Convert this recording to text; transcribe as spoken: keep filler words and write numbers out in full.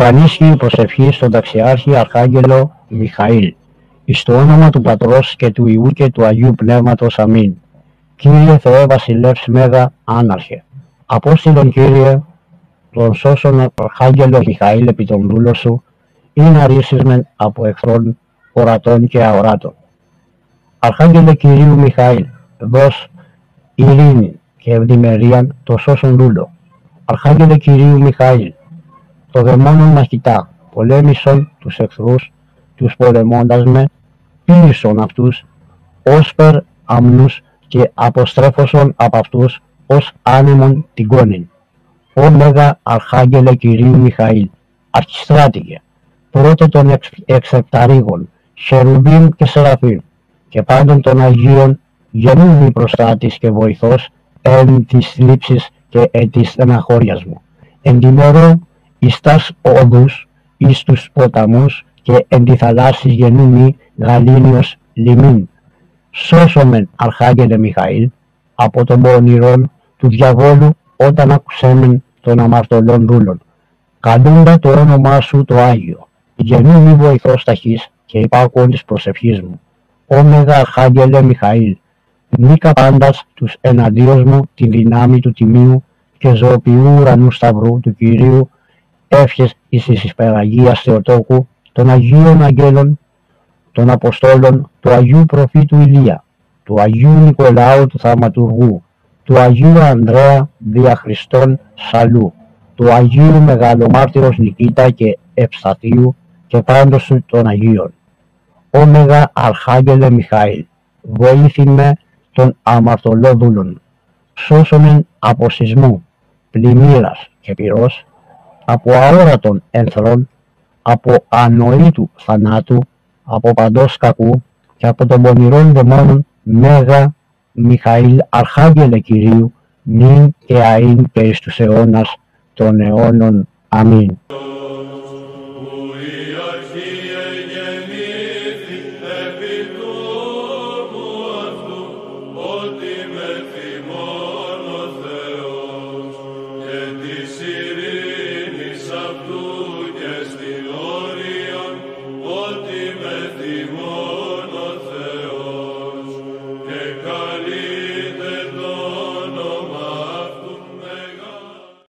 Επανίσχυε η προσευχή στον ταξιάρχη Αρχάγγελο Μιχαήλ. Εις το όνομα του Πατρός και του Υιού και του Αγίου Πνεύματος. Αμήν. Κύριε Θεέ βασιλεύς Μέγα Άναρχε, απόστειλον Κύριε τον σώσον Αρχάγγελο Μιχαήλ επί τον δούλο σου, ή να ρίσεις μεν από εχθρών ορατών και αοράτων. Αρχάγγελε Κυρίου Μιχαήλ, δώσ' ειρήνη και ευδημερίαν το σώσον δούλο. Αρχάγγελε Κυρίου Μιχαήλ, το δαιμόνον μαχητά, πολέμησον τους εχθρούς, τους πολεμώντας με, πήλυσον αυτούς, όσπερ αμνούς και αποστρέφωσον από αυτούς ως άνεμον τυγκώνην. Ω Μέγα Αρχάγγελε Κυρίου Μιχαήλ, αρχιστράτηγε, πρώτε των εξ, εξεπταρίγων, Χερουβίμ και Σεραφείμ, και πάντων των Αγίων, γεννούδη προστάτης και βοηθός, εν της θλίψης και εν της στεναχώριας μου. Εν τη μωρό, εις τας όδους, εις τους ποταμούς, και εν τη θαλάσσης γεννούμη γαλήνιος λιμήν. Σώσομεν, Αρχάγγελε Μιχαήλ, από τον πονηρόν του διαβόλου, όταν ακουσέμεν των αμαρτωλών δούλων. Καλούντα το όνομά σου το Άγιο, γεννούμη βοηθός ταχύς και υπάκουον της προσευχής μου. Ω Μέγα Αρχάγγελε Μιχαήλ, νίκα πάντας τους εναντίος μου τη δυνάμει του τιμίου και ζωοποιού ουρανού σταυρού του Κυρίου, εύχες εις της υπεραγίας Θεοτόκου, των Αγίων Αγγέλων, των Αποστόλων, του Αγίου Προφήτου Ηλία, του Αγίου Νικολάου του Θαυματουργού, του Αγίου Ανδρέα δια Χριστόν Σαλού, του Αγίου Μεγαλομάρτυρος Νικήτα και Ευσταθίου και πάντως των Αγίων. Ω Μέγα Αρχάγγελε Μιχαήλ, βοήθημε των αμαρτωλόδουλων, σώσομεν από σεισμού, πλημμύρας και πυρός, από αόρατων εχθρών, από ανοήτου θανάτου, από παντός κακού και από των πονηρών δαιμόνων. Μέγα Μιχαήλ Αρχάγγελε Κυρίου, νυν και αΐν και εις τους αιώνας των αιώνων. Αμήν.